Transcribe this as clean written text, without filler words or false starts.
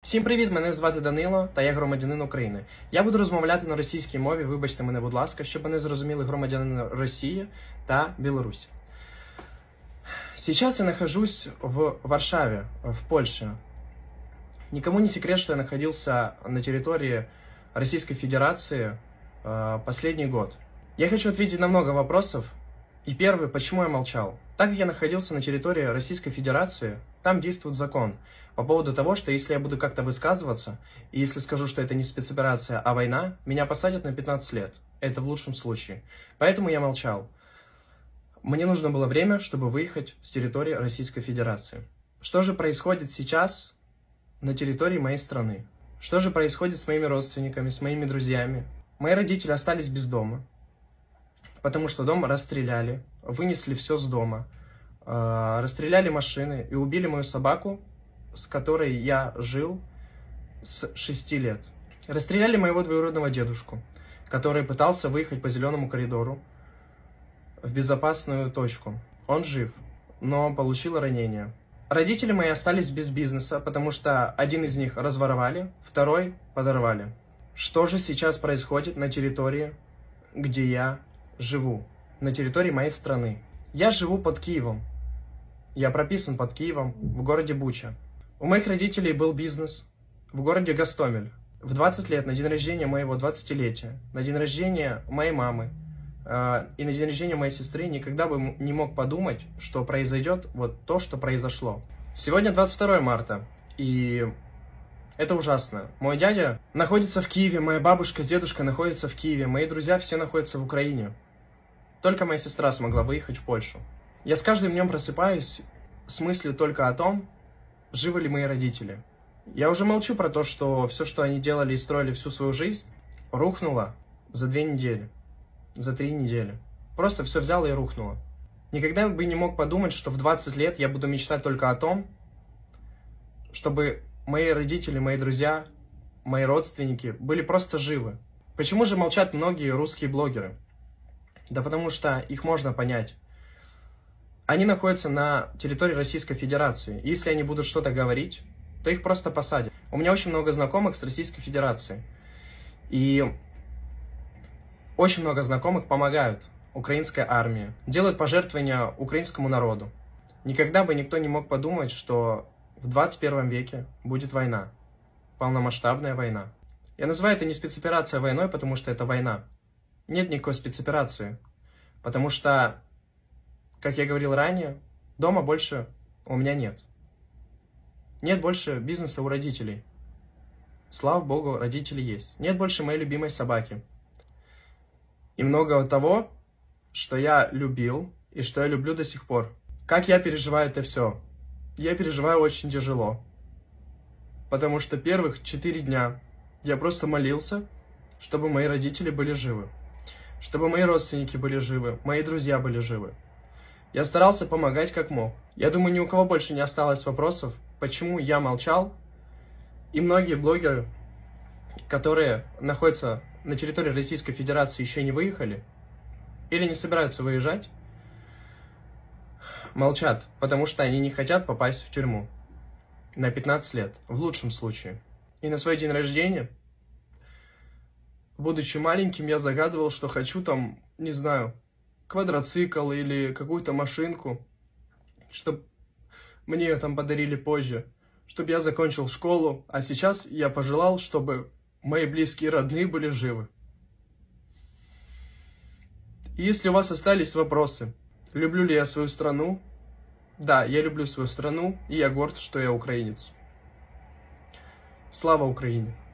Всім привіт, мене звати Данило, та я громадянин України. Я буду розмовляти на російській мові, вибачте мене, будь ласка, щоб вони зрозуміли громадянина Росії та Білорусі. Сейчас я нахожусь в Варшаве, в Польше. Никому не секрет, что я находился на территории Российской Федерации последний год. Я хочу ответить на много вопросов. И первый, почему я молчал? Так как я находился на территории Российской Федерации, там действует закон по поводу того, что если я буду как-то высказываться, и если скажу, что это не спецоперация, а война, меня посадят на 15 лет. Это в лучшем случае. Поэтому я молчал. Мне нужно было время, чтобы выехать с территории Российской Федерации. Что же происходит сейчас на территории моей страны? Что же происходит с моими родственниками, с моими друзьями? Мои родители остались без дома, потому что дом расстреляли, вынесли все с дома, расстреляли машины и убили мою собаку, с которой я жил с 6 лет. Расстреляли моего двоюродного дедушку, который пытался выехать по зеленому коридору в безопасную точку. Он жив, но получил ранение. Родители мои остались без бизнеса, потому что один из них разворовали, второй подорвали. Что же сейчас происходит на территории, где я живу, на территории моей страны? Я живу под Киевом. Я прописан под Киевом, в городе Буча. У моих родителей был бизнес в городе Гостомель. В 20 лет, на день рождения моего 20-летия, на день рождения моей мамы и на день рождения моей сестры никогда бы не мог подумать, что произойдет вот то, что произошло. Сегодня 22 марта, и это ужасно. Мой дядя находится в Киеве, моя бабушка с дедушкой находятся в Киеве, мои друзья все находятся в Украине. Только моя сестра смогла выехать в Польшу. Я с каждым днем просыпаюсь с мыслью только о том, живы ли мои родители. Я уже молчу про то, что все, что они делали и строили всю свою жизнь, рухнуло за 2 недели, за 3 недели. Просто все взяло и рухнуло. Никогда бы не мог подумать, что в 20 лет я буду мечтать только о том, чтобы мои родители, мои друзья, мои родственники были просто живы. Почему же молчат многие русские блогеры? Да потому что их можно понять. Они находятся на территории Российской Федерации. Если они будут что-то говорить, то их просто посадят. У меня очень много знакомых с Российской Федерации. И очень много знакомых помогают украинской армии, делают пожертвования украинскому народу. Никогда бы никто не мог подумать, что в 21 веке будет война. Полномасштабная война. Я называю это не спецоперация войной, потому что это война. Нет никакой спецоперации. Потому что, как я говорил ранее, дома больше у меня нет. Нет больше бизнеса у родителей. Слава богу, родители есть. Нет больше моей любимой собаки. И много того, что я любил и что я люблю до сих пор. Как я переживаю это все? Я переживаю очень тяжело. Потому что первых 4 дня я просто молился, чтобы мои родители были живы. Чтобы мои родственники были живы, мои друзья были живы. Я старался помогать как мог. Я думаю, ни у кого больше не осталось вопросов, почему я молчал. И многие блогеры, которые находятся на территории Российской Федерации, еще не выехали или не собираются выезжать, молчат, потому что они не хотят попасть в тюрьму на 15 лет, в лучшем случае. И на свой день рождения, будучи маленьким, я загадывал, что хочу там, не знаю, квадроцикл или какую-то машинку, чтобы мне ее там подарили позже, чтобы я закончил школу, а сейчас я пожелал, чтобы мои близкие и родные были живы. И если у вас остались вопросы, люблю ли я свою страну? Да, я люблю свою страну, и я горд, что я украинец. Слава Украине!